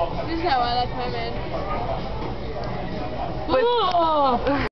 This is how I like my man. Oh!